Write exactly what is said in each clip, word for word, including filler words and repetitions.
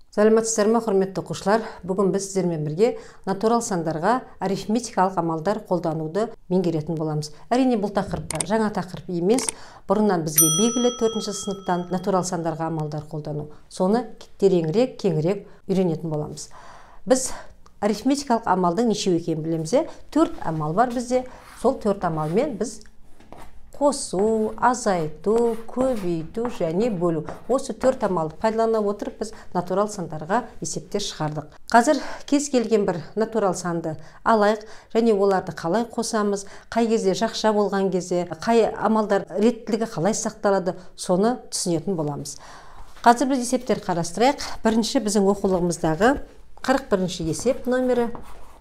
Сәлеметсіздер ме, құрметті оқушылар? Бүгін біз сіздермен бірге натурал сандарға арифметикалық амалдар қолдануды меңгеретін боламыз. Әрине бұл тақырып жаңа тақырып емес. Бұрыннан бізге белгілі төртінші сыныптан натурал сандарға амалдар қолдану. Соны тереңірек, кеңірек үйренетін боламыз. Біз арифметикалық амалдың нешеу екенін білеміз. Төрт амал бар бізде. Сол төрт амалмен біз қосу, азайту, көбейту және бөлу. Осы төрт амалды пайдалана отырып біз натурал сандарға есептер шығардық. Қазір кез келген бір натурал санды алайық және оларды қалай қосамыз, қай кезде жақша болған кезде, қай амалдар реттілігі қалай сақталады, соны түсінетін боламыз. Қазір біз есептер қарастырайық. Бірінші біздің оқулығымыздағы қырық бірінші есеп номері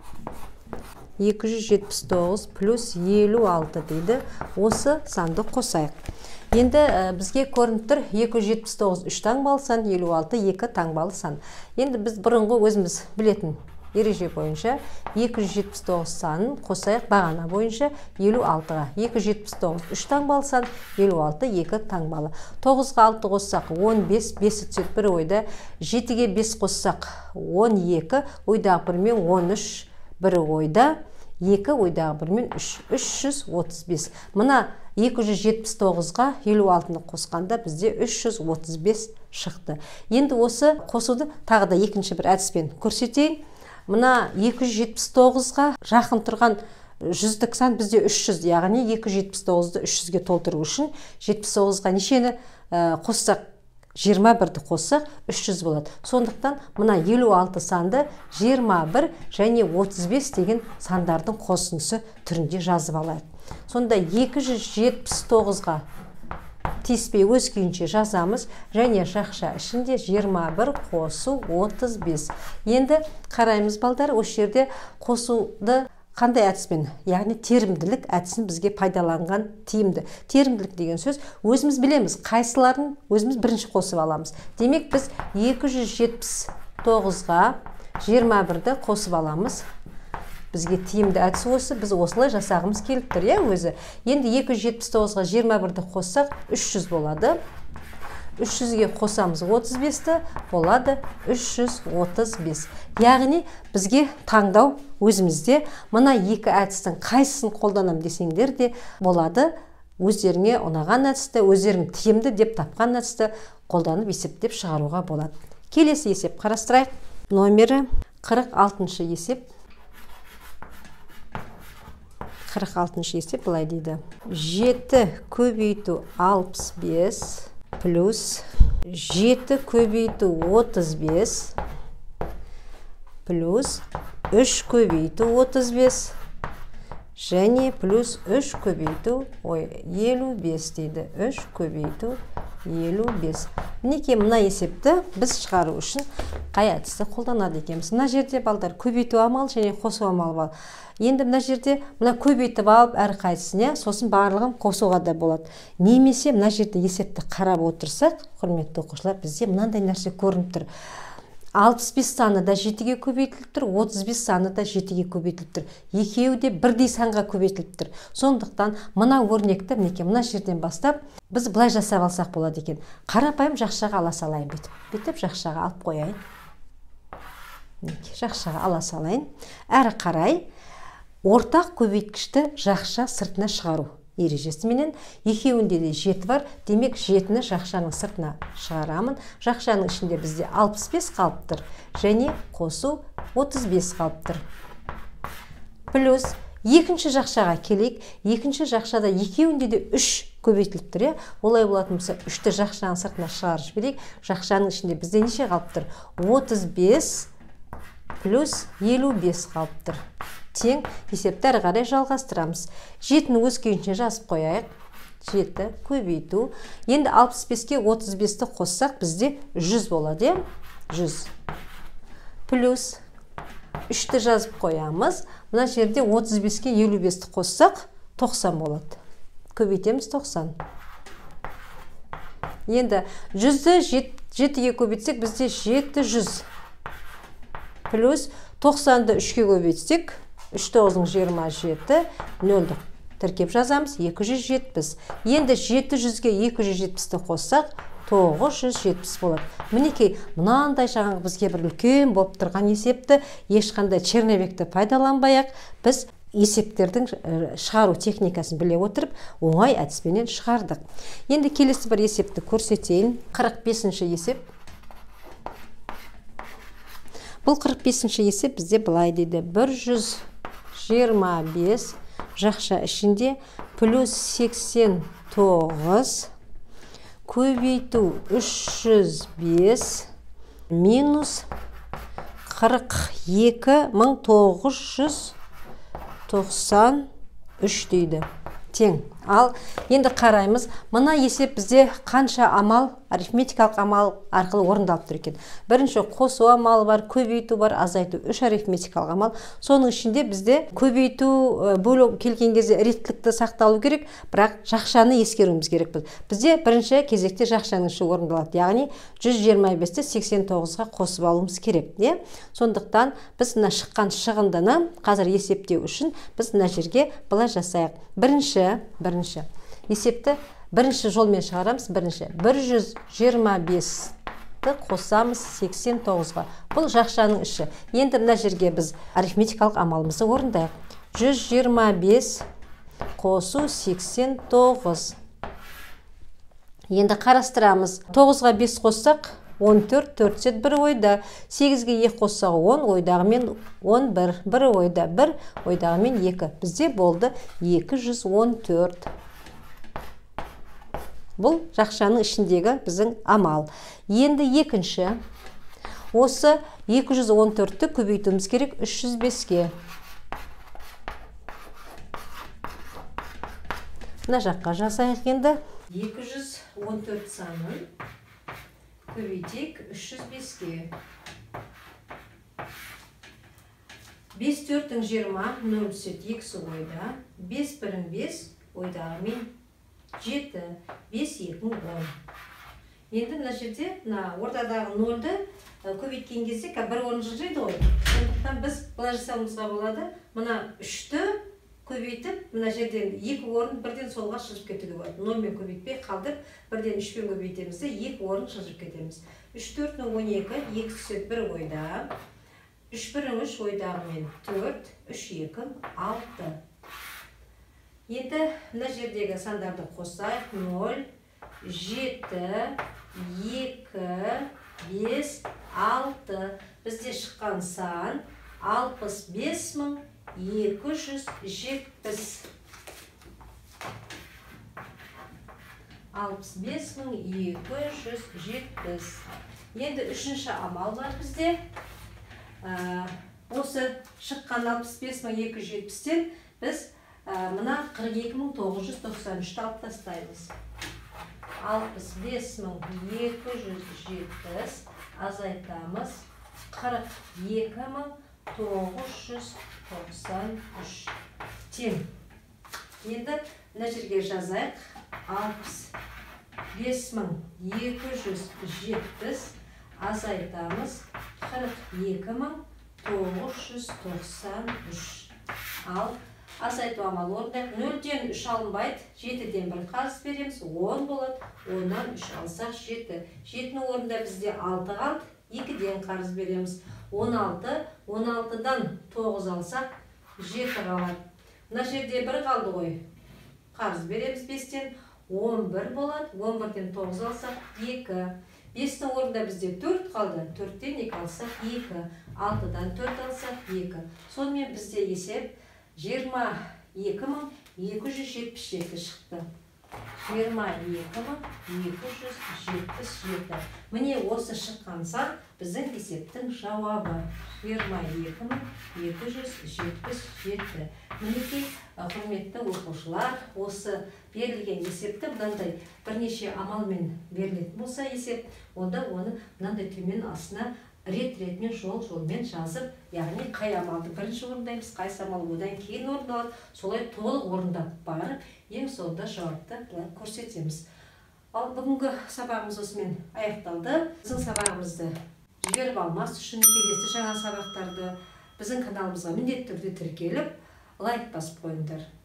екі жүз жетпіс тоғыз плюс елу алты дейді. Осы санды қосайық. Енді бізге көрініп тұр екі жүз жетпіс тоғыз үш таңбалы сан, елу алты екі таңбалы сан. Енді біз бұрынғы өзіміз білетін ереже бойынша екі жүз жетпіс тоғыз санын қосайық бағана бойынша елу алтыға. екі жүз жетпіс тоғыз үш таңбалы сан, елу алты екі таңбалы. тоғызға алты қоссақ он бес, бесі түседі бір ойда. жетіге бес қоссақ он екі, ойдағы бірмен он үш, бір ойда. екі ойдағы бірмен үш, үш жүз отыз бес. Мына екі жүз жетпіс тоғызға елу алтыны қосқанда бізде үш жүз отыз бес шықты. Енді осы қосуды тағы да екінші бір әдіспен көрсетейін. Мына екі жүз жетпіс тоғызға жақын тұрған жүздік сан бізде үш жүз, яғни екі жүз жетпіс тоғызды үш жүзге толтыру үшін жетпіс тоғызға нешені қоссақ, жиырма бірді қоссақ үш жүз болады. Сондықтан мына елу алты санды жиырма бір және отыз бес деген сандардың қосындысы түрінде жазып алайық. Сонда екі жүз жетпіс тоғызға тиіспей өз күйінше жазамыз және жақша ішінде жиырма бір қосу отыз бес. Енді қараймыз балдар, осы жерде қосуды қандай әдіспен, яғни терімділік әдісін бізге пайдаланған тиімді. Терімділік деген сөз өзіміз білеміз, қайсыларын өзіміз бірінші қосып аламыз. Демек біз екі жүз жетпіс тоғызға жиырма бірді қосып аламыз. Бізге тиімді әдіс осы, біз осылай жасағымыз келіп тұр, е өзі. Енді екі жүз жетпіс тоғызға жиырма бірді қоссақ үш жүз болады. үш жүзге қосамыз отыз бесті, болады үш жүз отыз бес. Яғни бізге таңдау өзімізде. Мына екі әдістің қайсысын қолданам десеңдер де болады. Өздеріңе ұнаған әдісті, өздерің тиімді деп тапқан әдісті қолданып есептеп шығаруға болады. Келесі есеп қарастырайық. Номері қырық алтыншы есеп. қырық алтыншы есеп былай дейді. жеті көбейту алпыс бес плюс жеті көбейту отыз бес плюс үш көбейту отыз бес және плюс үш көбейту елу бес дейді. үш көбейту елу бес. Мінекей мына есепті біз шығару үшін қай әдісті қолданады екенбіз. Мына жерде балдар көбейту амал және қосу амал бар. Енді мына жерде мына көбейтіп алып әр қайсысына, сосын барлығын қосуға да болады. Немесе мына жерде есепті қарап отырсақ, құрметті оқушылар, бізде мынандай нәрсе көрініп тұр. алпыс бес саны да жетіге көбейтіліп тұр, отыз бес саны да жетіге көбейтіліп тұр. Екеуі де бірдей санға көбейтіліп тұр. Сондықтан мына өрнекті мінекей мына жерден бастап біз былай жасап алсақ болады екен. Қарапайым жақшаға ала салайын бүйтіп. Бүйтіп жақшаға алып қояйын. Жақшаға ала салайын. Әрі қарай ортақ көбейткішті жақша сыртына шығару ережесіменен екеуінде де жеті бар. Демек жетіні жақшаның сыртына шығарамын. Жақшаның ішінде бізде алпыс бес қалып тұр және қосу отыз бес қалып тұр. Плюс екінші жақшаға келейік. Екінші жақшада екеуінде де үш көбейтіліп тұр. Олай болатын болса үшті жақшаның сыртына шығарып жіберейік. Жақшаның ішінде бізде неше қалып тұр? отыз бес плюс елу бес қалып тұр. Тең есепті әрі қарай жалғастырамыз. жетіні өз күйінше жазып қояйық. жеті көбейту. Енді алпыс беске отыз бесті қоссақ бізде жүз болады. жүз. Плюс үшті жазып қоямыз. Мына жерде отыз беске елу бесті қоссақ тоқсан болады. Көбейтеміз тоқсан. Енді жүзді жетіге көбейтсек бізде жеті жүз. Плюс тоқсанды үшке көбейтсек үш тоғыз жиырма жеті, нөлді тіркеп жазамыз, екі жүз жетпіс. Енді жеті жүзге екі жүз жетпісті қоссақ тоғыз жүз жетпіс болады. Мінекей, мынандай жаңағы бізге бір үлкен болып тұрған есепті ешқандай черновикті пайдаланбай-ақ біз есептердің шығару техникасын біле отырып, оңай әдіспенен шығардық. Енді келесі бір есепті көрсетейін. қырық бесінші есеп. Бұл қырық бесінші есеп бізде былай дейді. бір жүз жиырма бес жақша ішінде плюс сексен тоғыз көбейту үш жүз бес минус қырық екі мың тоғыз жүз тоқсан үш дейді. Тең. Ал енді қараймыз, мына есеп бізде қанша амал, арифметикалық амал арқылы орындалып тұр екен. Бірінші қосу амалы бар, көбейту бар, азайту, үш арифметикалық амал. Соның ішінде бізде көбейту бөлу келген кезде реттілікті сақталу керек, бірақ жақшаны ескеруіміз керек біз. Бізде бірінші кезекте жақшаның іші орындалады, яғни жүз жиырма бесті сексен тоғызға қосып алуымыз керек. Не? Сондықтан біз мына шыққан шығындыны қазір есептеу үшін біз мына жерге былай жасайық. Бірінші, бірінші есепті бірінші жолмен шығарамыз. Бірінші бір жүз жиырма бесті қосамыз сексен тоғызға. Бұл жақшаның іші. Енді мына жерге біз арифметикалық амалымызды орындайық. жүз жиырма бес қосу сексен тоғыз. Енді қарастырамыз. тоғызға бес қоссақ он төрт, төрт сет бір ойда. сегізге екі қоссақ он, ойдағымен он бір, бір ойда, бір ойдағымен екі. Бізде болды екі жүз он төрт. Бұл жақшаның ішіндегі біздің амал. Енді екінші. Осы екі жүз он төртті көбейтуіміз керек үш жүз беске. Мына жаққа жасайық енді. екі жүз он төрт санын көбейтейік үш жүз беске. бес төртің жиырма, нөл түсет екісі ойда. бес бірің бес, ойдағымен жеті, бес екің он. Енді мына жерде ортадағы нөлді көбейткен кезде бір орын жылжиды ғой. Сондықтан біз былай жасауымызға болады. Мына үшті көбейтіп, мына жерден екі орын бірден солға шығып кетуге болады. нөлмен көбейтпей қалдырып, бірден үшпен көбейтеміз де екі орын шығып кетеміз. үш төртің он екі, екі түсет бір ойда. үш бірің үш ойдағымен төрт, үш екің алты. Енді мына жердегі сандарды қосайық. нөл, жеті, екі, бес, алты. Бізде шыққан сан алпыс бес мың екі жүз жетпіс. алпыс бес мың екі жүз жетпіс. Енді үшінші амал бар бізде. Осы шыққан алпыс бес мың екі жүз жетпістен біз мына қырық екі мың тоғыз жүз тоқсан үшті алып тастаймыз. алпыс бес мың екі жүз жетпіс азайтамыз. қырық екі мың тоғыз жүз тоқсан үш. Тең. Енді мына жерге жазайық. алпыс бес мың екі жүз жетпіс азайтамыз. қырық екі мың тоғыз жүз тоқсан үш. Ал азайту амалы орындайық. нөлден үш алынбайды. жетіден бір қарыз береміз. он болады. оннан үш алсақ жеті. жетінің орнында бізде алты қалды. екіден қарыз береміз. он алты. он алтыдан тоғыз алсақ жеті қалады. Мына жерде бір қалды ғой. Қарыз береміз бестен. он бір болады. он бірден тоғыз алсақ екі. бестің орнында бізде төрт қалды. төрттен екі алсақ екі. алтыдан төрт алсақ екі. Сонымен бізде есеп жиырма екі мың екі жүз жетпіс жеті шықты. жиырма екі мың екі жүз жетпіс жеті. Міне осы шыққан сан біздің есептің жауабы. жиырма екі мың екі жүз жетпіс жеті. Мінекей, құрметті оқушылар, осы берілген есепті мынандай бірнеше амалмен берілетін болса есеп, онда оны мынандай төмен астына рет-ретмен жол-жолмен жазып, яғни қай амалды бірінші орындаймыз, қай амал одан кейін орындалады, солай толық орындап барып, ең соңында жауапты көрсетеміз. Ал бүгінгі сабағымыз осымен аяқталды. Біздің сабағымызды жіберіп алмас үшін келесі жаңа сабақтарды біздің каналымызға міндетті түрде тіркеліп, лайк басып қойыңдар.